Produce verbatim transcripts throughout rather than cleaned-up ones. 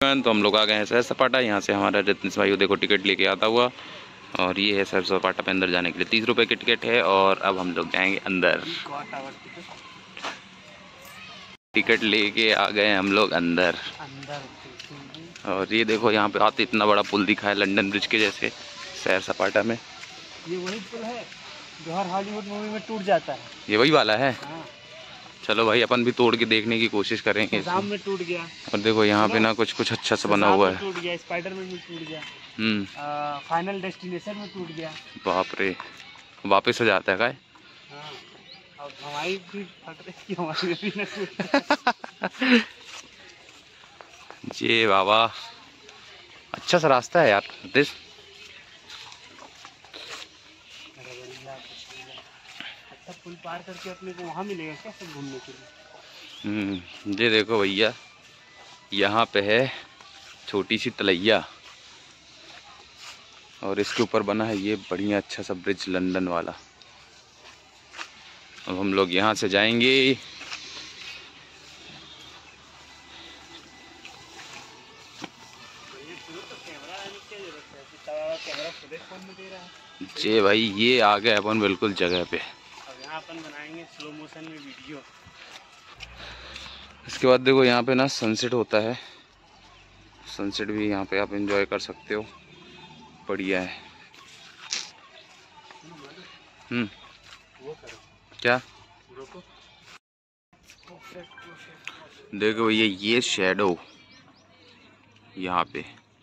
Fan. तो हम लोग आ गए हैं सैर सपाटा। यहाँ से हमारा रत्नेश भाई देखो टिकट लेके आता हुआ, और ये है सैर सपाटा पे अंदर जाने के लिए तीस रुपए की टिकट है। और अब हम लोग जाएंगे अंदर। टिकट लेके आ गए हम लोग अंदर। और ये देखो यहाँ पे आते इतना बड़ा पुल दिखा है लंदन ब्रिज के जैसे सैर सपाटा में। ये वही पुल है जो हर हॉलीवुड मूवी में टूट जाता है। ये वही वाला है। हाँ। चलो भाई अपन भी तोड़ के देखने की कोशिश करेंगे। शाम में टूट गया। और देखो यहाँ पे ना कुछ कुछ अच्छा सा बना हुआ है। टूट गया, स्पाइडरमैन में टूट गया, हम्म, फाइनल डेस्टिनेशन में टूट गया। बाप रे, वापस हो जाता है क्या? हाँ, अब हमारी भी फट रही है, हमारी भी ना टूट। जी बाबा, अच्छा सा रास्ता है यार दिस। अच्छा पुल पार करके अपने को वहाँ मिलेगा क्या सब घूमने के लिए? हम्म, ये देखो भैया यहाँ पे है छोटी सी तलैया, और इसके ऊपर बना है ये बढ़िया अच्छा सा ब्रिज लंदन वाला। अब हम लोग यहाँ से जाएंगे। जी भाई ये आ गए अपन बिल्कुल जगह पे। अब यहाँ अपन बनाएंगे स्लो मोशन में वीडियो। इसके बाद देखो यहाँ पे ना सनसेट होता है, सनसेट भी यहाँ पे आप एंजॉय कर सकते हो, बढ़िया है। हम्म, क्या देखो ये ये शैडो यहाँ पे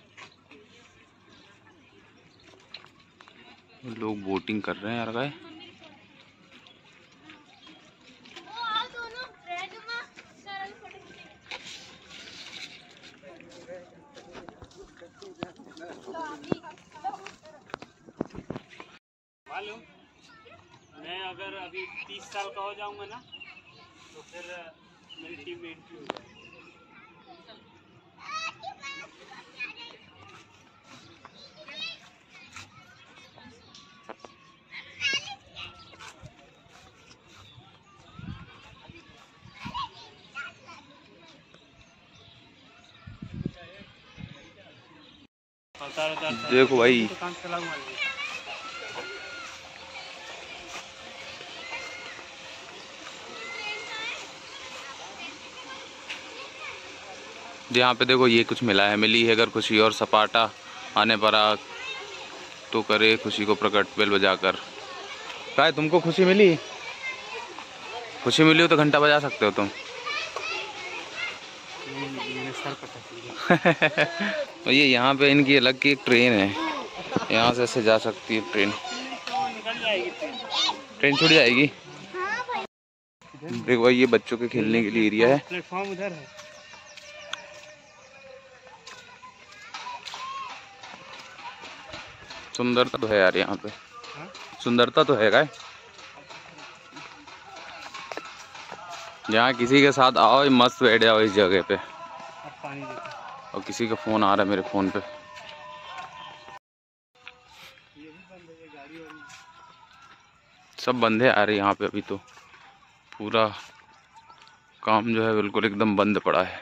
लोग बोटिंग कर रहे हैं यार गाय। मालूम मैं अगर अभी तीस साल का हो जाऊंगा ना तो फिर मेरी टीम में एंट्री हो जाएगी। देखो भाई यहाँ पे देखो ये कुछ मिला है, मिली है अगर खुशी और सपाटा आने पर आ तो करे खुशी को प्रकट बेल बजाकर। क्या है तुमको खुशी मिली? खुशी मिली हो तो घंटा बजा सकते हो तुम। तो ये यहाँ पे इनकी अलग की एक ट्रेन है, यहाँ से ऐसे जा सकती है ट्रेन। ट्रेन छूट जाएगी। देखो भाई ये बच्चों के खेलने के लिए एरिया है। प्लेटफॉर्म उधर है। सुंदरता तो है यार यहाँ पे, सुंदरता तो है गाय। यहाँ किसी के साथ आओ मस्त बैठ जाओ इस जगह पे। और किसी का फोन आ रहा है मेरे फोन पे। सब बंदे आ रहे यहाँ पे अभी तो पूरा काम जो है बिल्कुल एकदम बंद पड़ा है।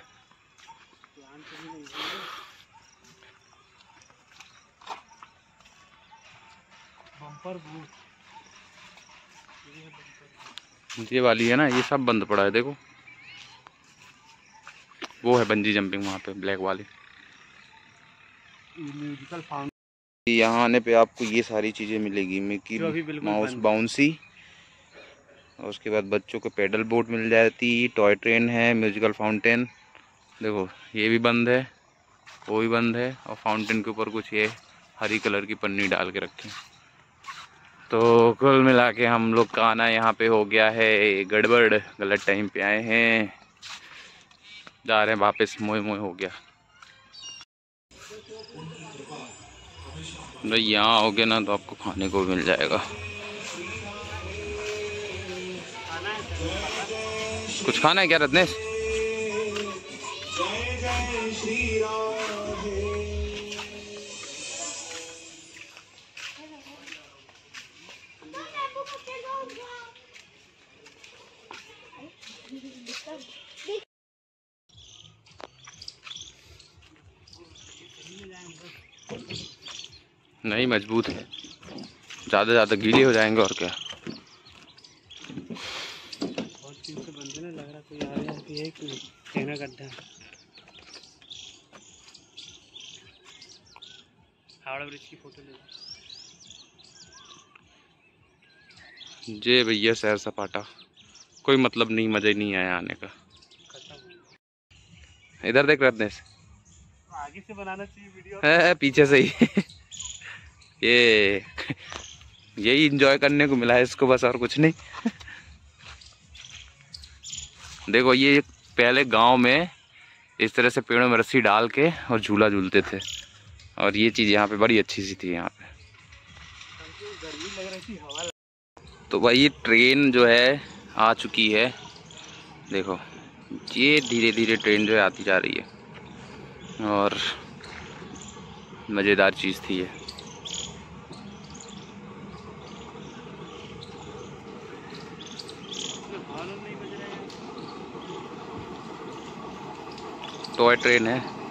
ये वाली है ना, ये सब बंद पड़ा है। देखो वो है बंजी जंपिंग वहाँ पे ब्लैक वाली। यहाँ आने पे आपको ये सारी चीज़ें मिलेगी, मिकी माउस बाउंसी, और उसके बाद बच्चों को पेडल बोट मिल जाती, टॉय ट्रेन है, म्यूजिकल फाउंटेन। देखो ये भी बंद है, वो भी बंद है, और फाउंटेन के ऊपर कुछ ये हरी कलर की पन्नी डाल के रखी। तो कुल मिला के हम लोग का आना यहाँ पे हो गया है गड़बड़, गलत टाइम पे आए हैं, जा रहे हैं वापस, मोए मोए हो गया। भाई यहाँ आओगे ना तो आपको खाने को मिल जाएगा। कुछ खाना है क्या रत्नेश? नहीं मजबूत है, ज़्यादा ज़्यादा गीले हो जाएंगे और क्या। बहुत दिन से बंदे ना लग रहा कोई आ रहा है कि नहीं, कहना गड्ढा हावड़ा ब्रिज की फोटो ले। जे भैया सैर सपाटा, कोई मतलब नहीं, मज़ा ही नहीं आया आने का। इधर देख रत्नेश, आगे से बनाना चाहिए वीडियो है पीछे से ही ये यही इंजॉय करने को मिला है इसको, बस और कुछ नहीं। देखो ये पहले गांव में इस तरह से पेड़ों में रस्सी डाल के और झूला झूलते थे, और ये चीज़ यहाँ पे बड़ी अच्छी सी थी यहाँ पे। गर्मी लग रही थी, हवा। तो भाई ट्रेन जो है आ चुकी है, देखो ये धीरे धीरे ट्रेन जो है आती जा रही है, और मज़ेदार चीज़ थी ये। टॉय ट्रेन है।